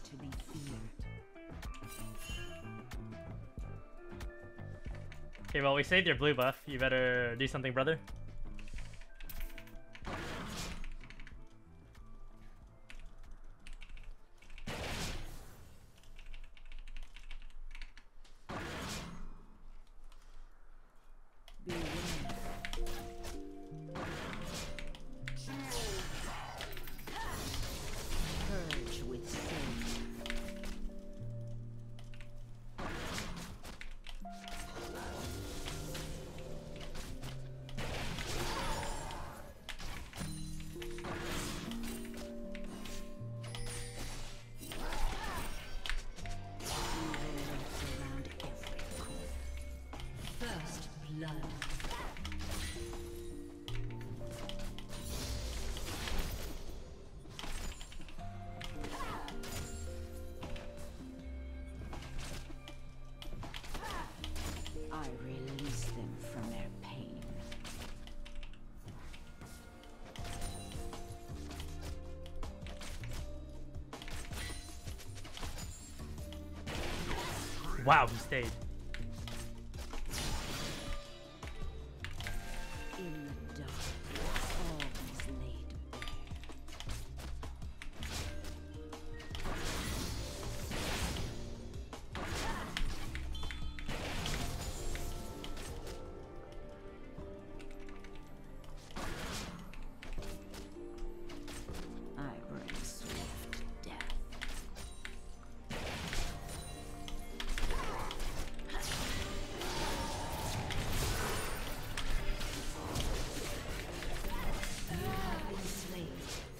to be feared. Okay, well, we saved your blue buff. You better do something, brother. Purge with sin. First blood. I release them from their pain. Wow, he stayed. In the dark, all is laid bare. I bring swift death. You have been slain.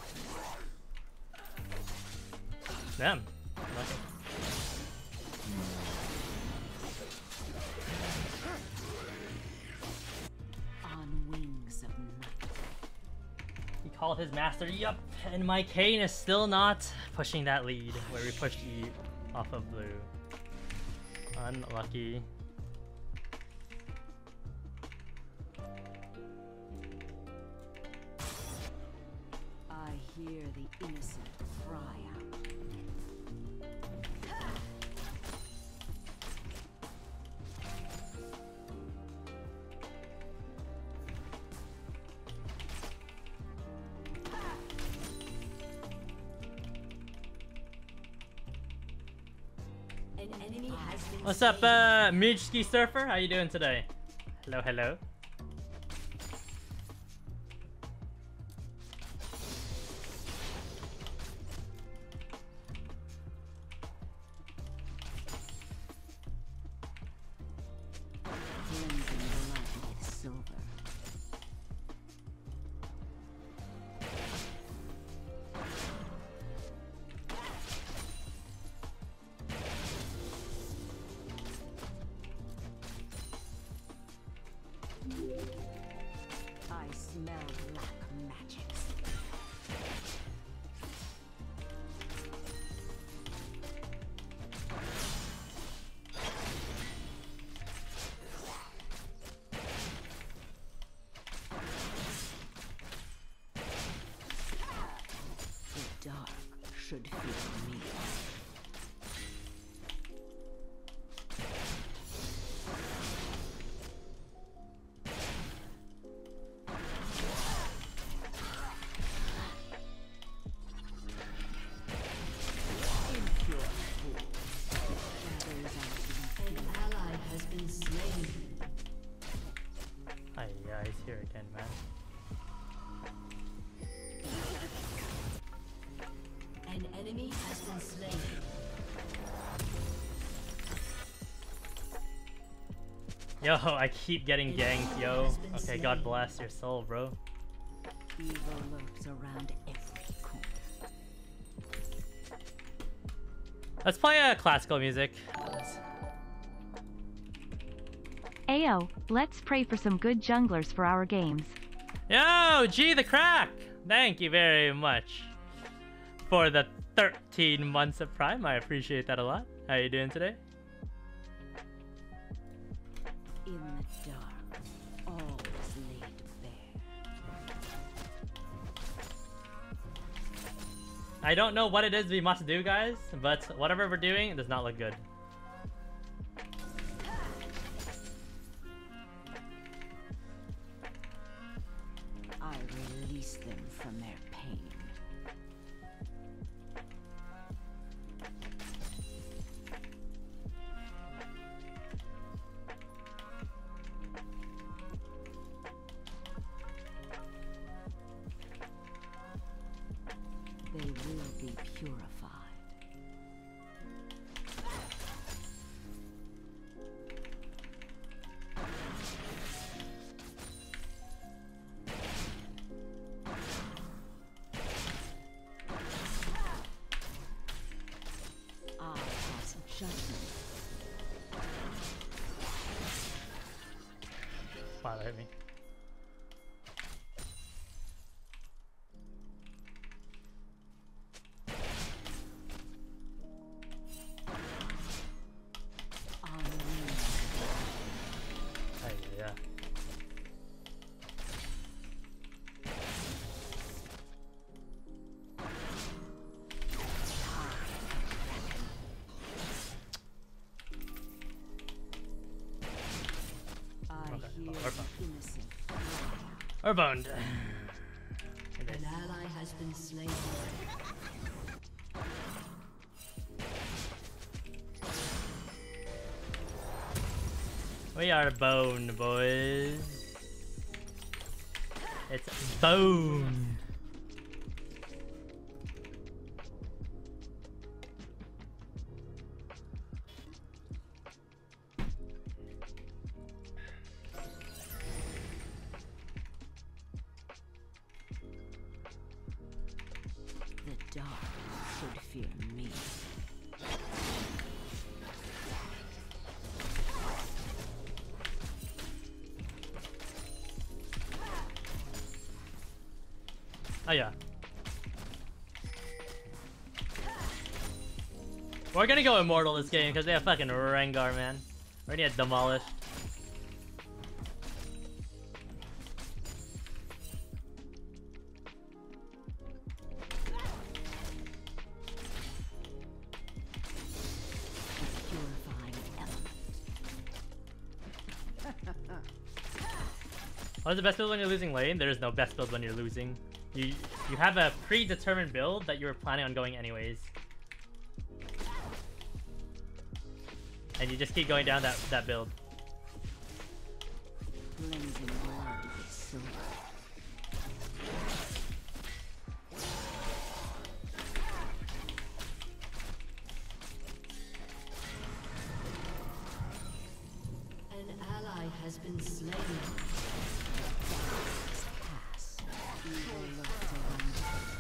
Damn. Lucky. On wings of night. He called his master, yup, and my Kayn is still not pushing that lead where we pushed E off of blue. Unlucky. I hear the innocent cry out. An enemy has been What's up, slain. Mijski Surfer? How you doing today? Hello, hello. Cleansing blood with silver. I smell black magics. The dark should fear me. Impure fool. Shadows are to be An ally has been slain. Hi, yeah, he's here again, man. An enemy has been slain. Yo, I keep getting ganked, yo. Okay, God bless your soul, bro. evil lurks around every corner. Let's play classical music. Ayo, let's pray for some good junglers for our games. Yo, G the Crack! Thank you very much for the 13 months of Prime. I appreciate that a lot. How you doing today? In the dark, all is laid bare. I don't know what it is we must do, guys, but whatever we're doing does not look good. I release them from their pain. They will be purified. I pass judgment. Wow, that hit me. Ay, yeah. I Okay, hear we're fine. the innocent. Or boned. An ally has been slain. We are boned, boys. It's bone. The dark should fear me. Oh yeah. We're gonna go immortal this game because they have fucking Rengar, man. We're gonna get demolished. Purifying element. What is the best build when you're losing lane? There is no best build when you're losing. You have a predetermined build that you were planning on going anyways. And you just keep going down that build. Cleansing blood with silver. An ally has been slain. Pass. Evil lurks around.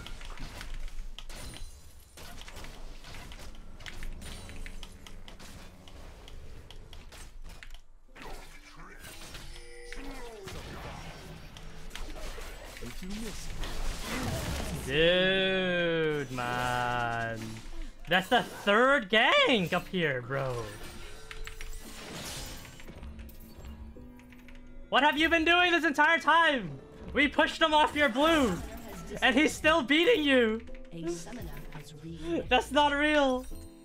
Dude, man. That's the third gank up here, bro. What have you been doing this entire time? We pushed him off your blue, and he's still beating you. A summoner has reconnected. That's not real.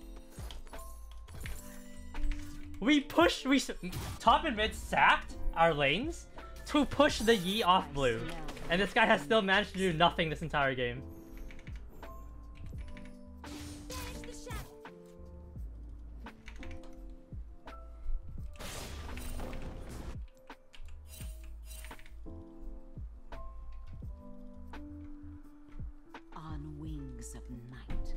Top and mid sacked our lanes to push the Yi off blue. And this guy has still managed to do nothing this entire game. On wings of night.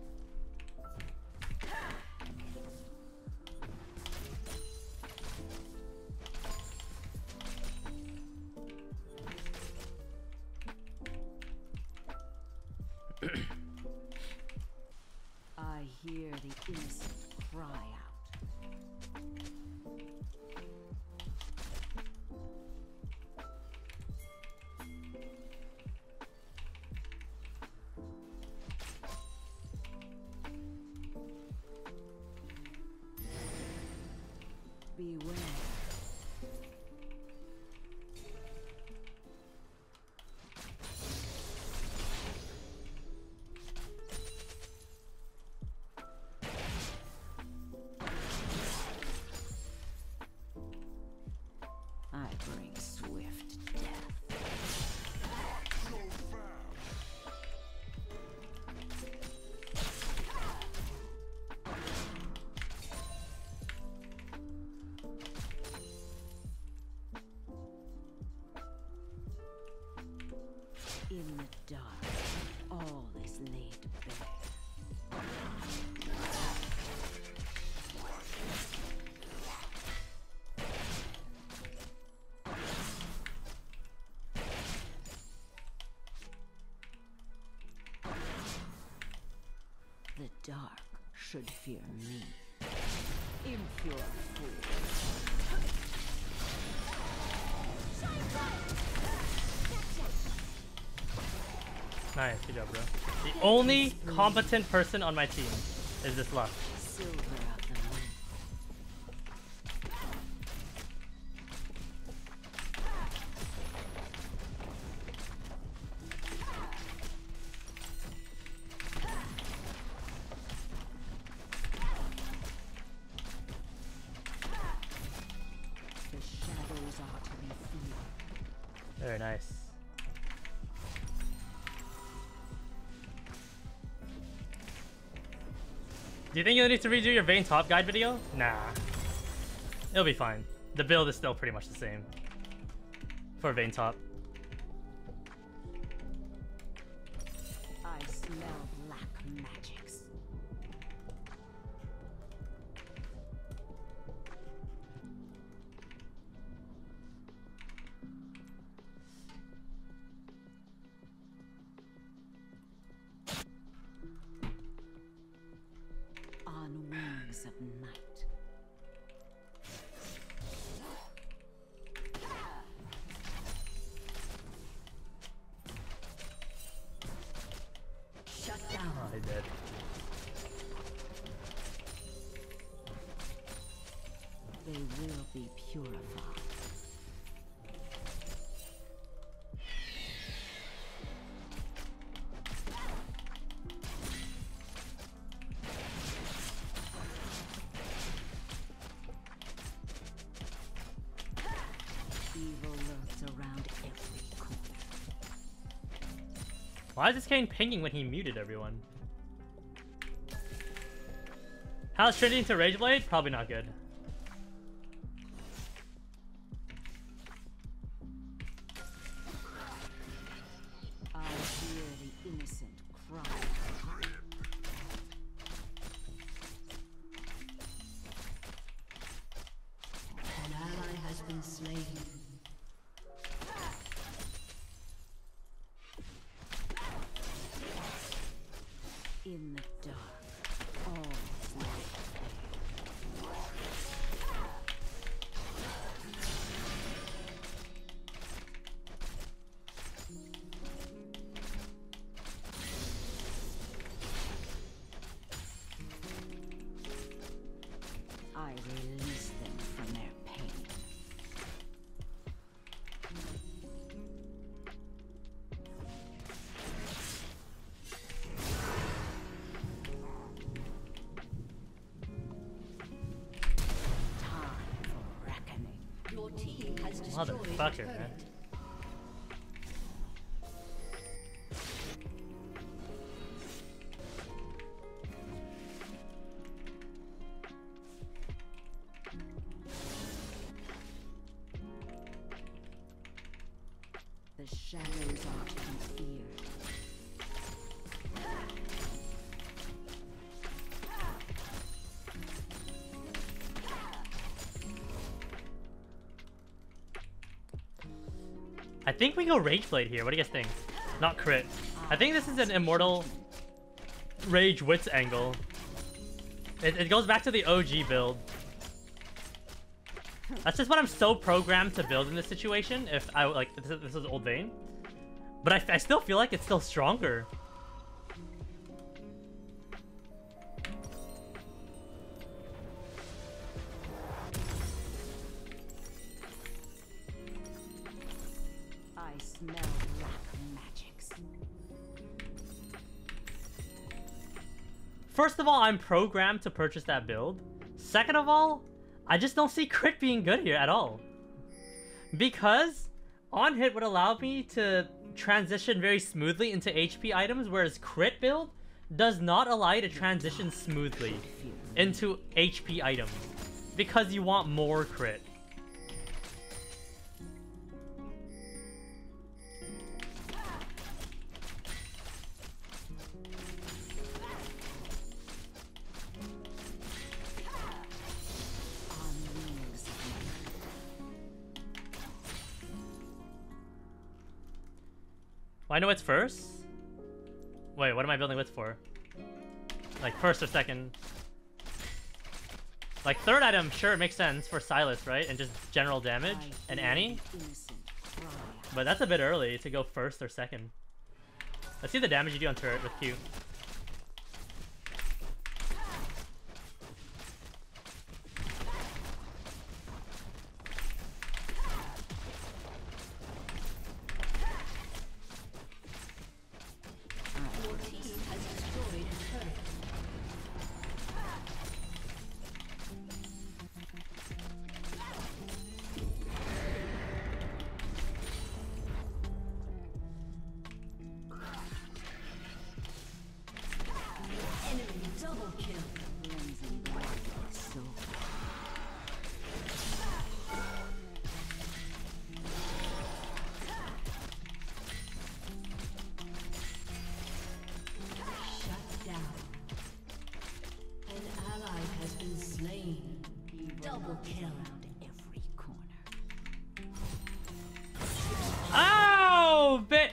I hear the innocent cry out. Beware. The dark should fear me. Impure fool. Nice, good job, bro. The only competent person on my team is this Lush. Silver of the moon. The shadows are to be feared. Very nice. Do you think you'll need to redo your Vayne top guide video? Nah. It'll be fine. The build is still pretty much the same for Vayne top. I smell black magics. On wings of night. Shut down. Oh, he did. They will be purified. Evil lurks around every corner. Why is this Kane pinging when he muted everyone? How's Trinity into Rageblade? Probably not good. I hear the innocent cry. An ally has been slain. In the dark, all is light. I release them from their pain. Time for reckoning. Your team has destroyed a Motherfucker, turret. man. The shadows are to be feared. I think we go Rageblade here. What do you guys think? Not crit. I think this is an Immortal Rage Wits angle. It goes back to the OG build. That's just what I'm so programmed to build in this situation. If I like, this is old Vayne, but I still feel like it's still stronger. I smell black magics. First of all, I'm programmed to purchase that build. Second of all, I just don't see crit being good here at all. Because on hit would allow me to transition very smoothly into HP items, whereas crit build does not allow you to transition smoothly into HP items. Because you want more crit. On wings of night. Well, I know it's first. Wait, what am I building wits for? Like first or second. Like third item, sure, it makes sense for Sylas, right? And just general damage and Annie. But that's a bit early to go first or second. Let's see the damage you do on turret with Q. Oh, bit.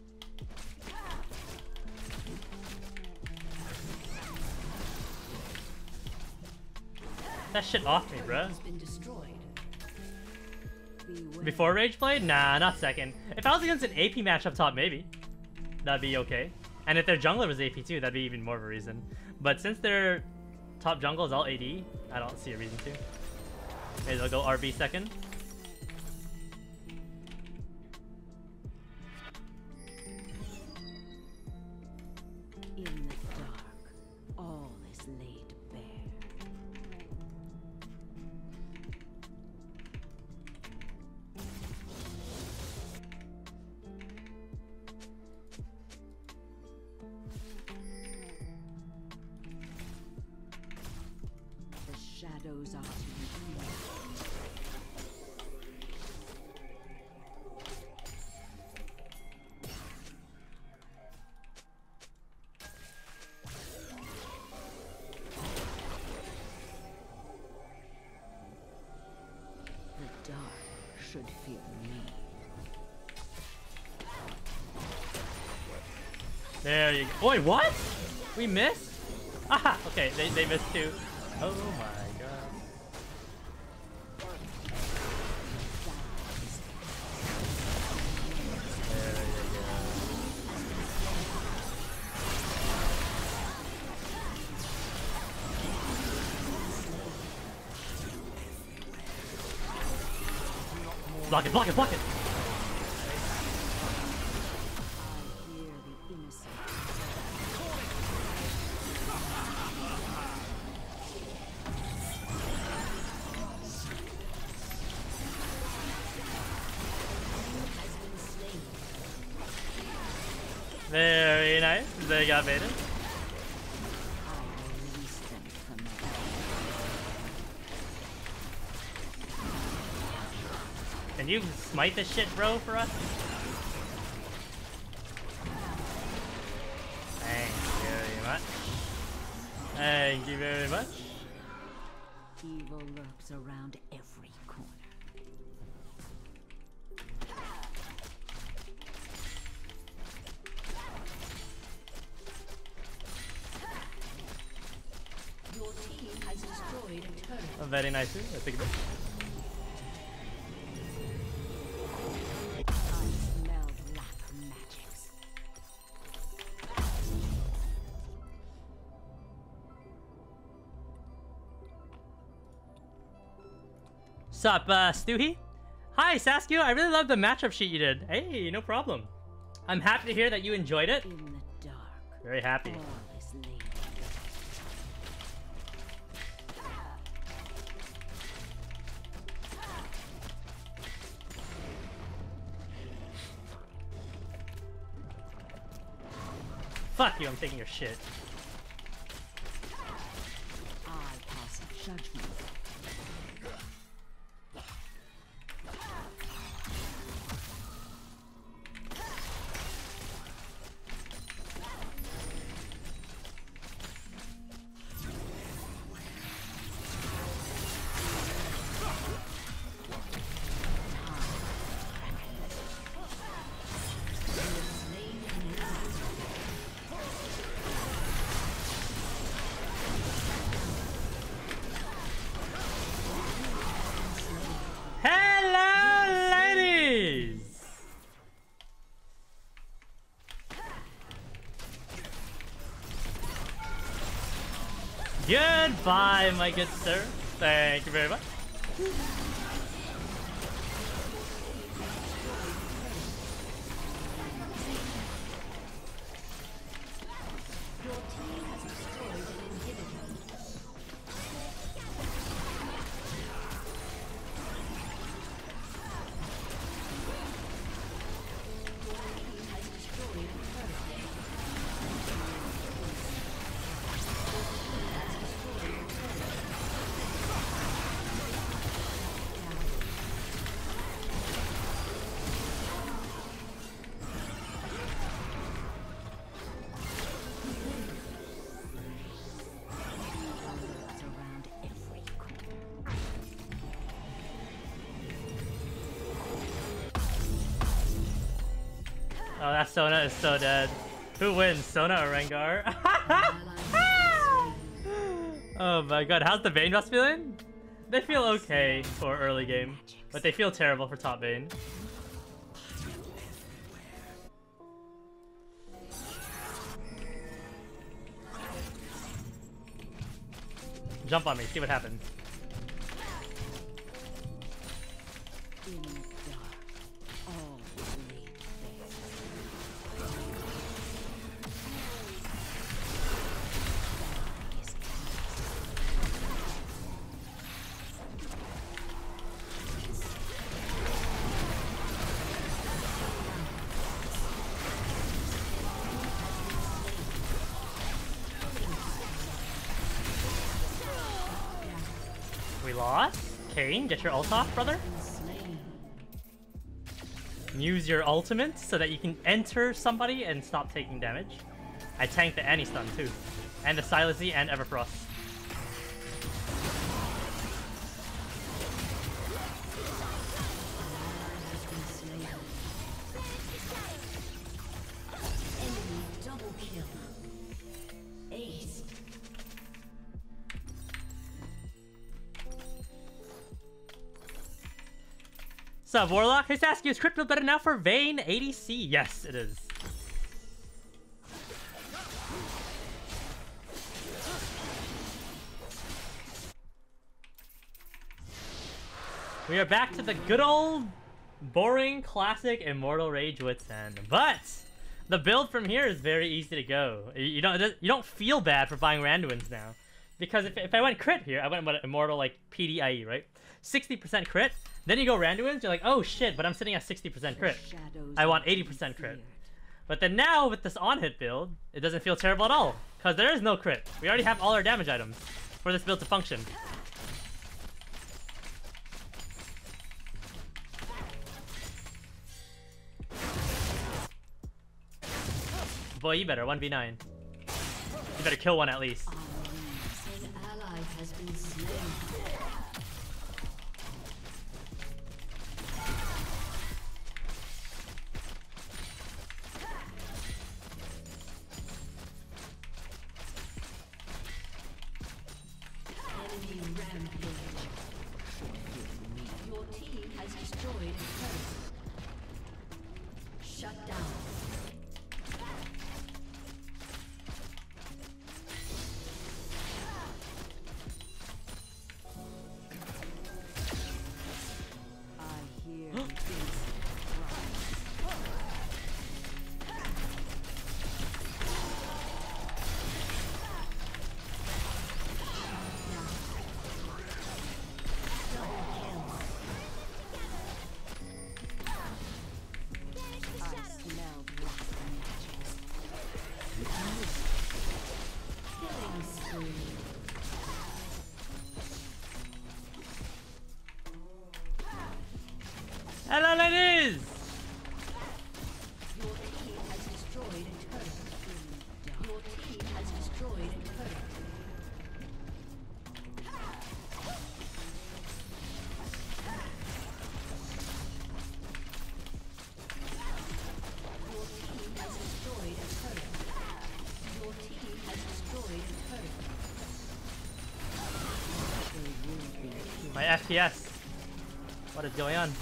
That shit off me, bruh. Before Rage Blade? Nah, not second. If I was against an AP match up top, maybe. That'd be okay. And if their jungler was AP too, that'd be even more of a reason. But since their top jungle is all AD, I don't see a reason to. Maybe they'll go RB second. In the dark, all is laid bare. The shadows are to be feared. The dark should fear me. There you go. Wait, what? We missed? Aha! Okay, they missed too. Oh my god. There you go. Block it, block it, block it! I hear the innocent. Very nice. They got baited. I release them from my Can you smite this shit, bro, for us? Thank you very much. Thank you very much. evil lurks around every corner. Your team has destroyed a turret. Very nice. I think that. I smell black magics. Sup, Stewie? Hi, Saskia. I really love the matchup sheet you did. Hey, no problem. I'm happy to hear that you enjoyed it. In the dark, Very happy. all is laid. Fuck you, I'm taking your shit. I pass judgment. Goodbye, my good sir. Thank you very much. Around every corner. Oh, that Sona is so dead. Who wins, Sona or Rengar? Oh my god, how's the Vayne Rust feeling? They feel okay for early game, but they feel terrible for top Vayne. Jump on me, see what happens. In the dark, all laid We lost? Kane, get your ult off, brother. Use your ultimate so that you can enter somebody and stop taking damage. I tanked the anti-stun too. And the Silencey and Everfrost. Enemy double kill. Ace. Sup, Warlock? Hey, Saskia, is crypto better now for Vayne ADC? Yes, it is. We are back to the good old, boring, classic Immortal Rage Wits End. But the build from here is very easy to go. You don't feel bad for buying Randuin's now. Because if I went crit here, I went with Immortal like PDIE, right? 60% crit. Then you go Randuin's, you're like, oh shit, but I'm sitting at 60% crit. I want 80% crit. But then now, with this on-hit build, it doesn't feel terrible at all. Because there is no crit. We already have all our damage items for this build to function. Boy, you better 1v9. You better kill one at least. An ally has been slain. Enemy rampage. Your team has destroyed a turret. Shut down. I hear the innocent cries. I smell rotten matches. Killing spree. Hello, ladies! Your team has destroyed a turret. Your team has destroyed a turret. Your team has destroyed a turret. Your team has destroyed a turret. My FPS. What is going on?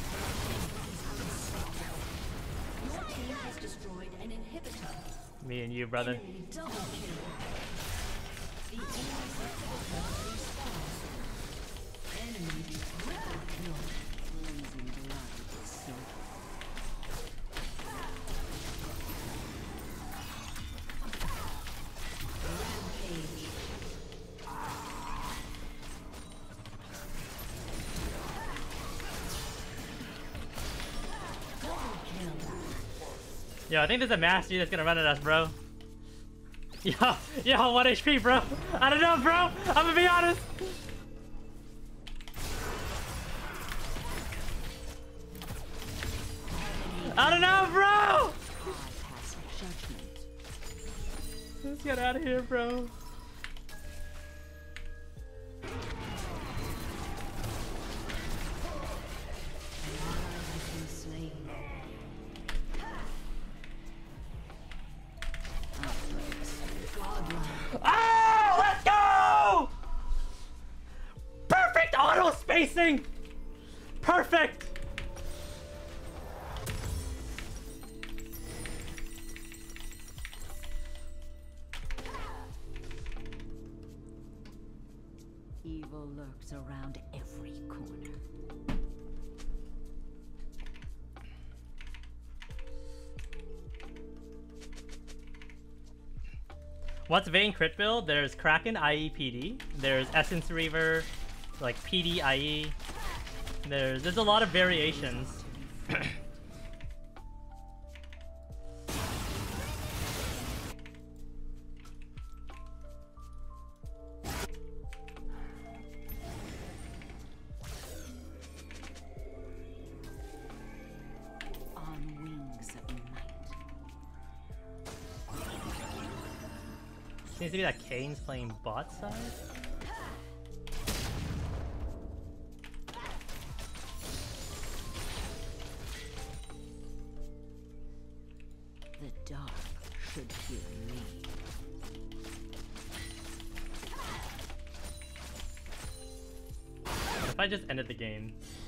Your team has destroyed an inhibitor. Me and you, brother. Enemy double kill. Cleansing blood is so Yo, I think there's a mastery that's gonna run at us, bro. Yo, 1 HP, bro. I don't know, bro. I'm gonna be honest. I don't know, bro. pass judgment. Let's get out of here, bro. Oh, let's go! Perfect auto spacing. Perfect. Evil lurks around every corner. What's Vayne crit build? There's Kraken IE PD. There's Essence Reaver, like PD IE. There's a lot of variations. On wings of night. Seems to be that Kane's playing bot side. The dark should hear me. What if I just ended the game?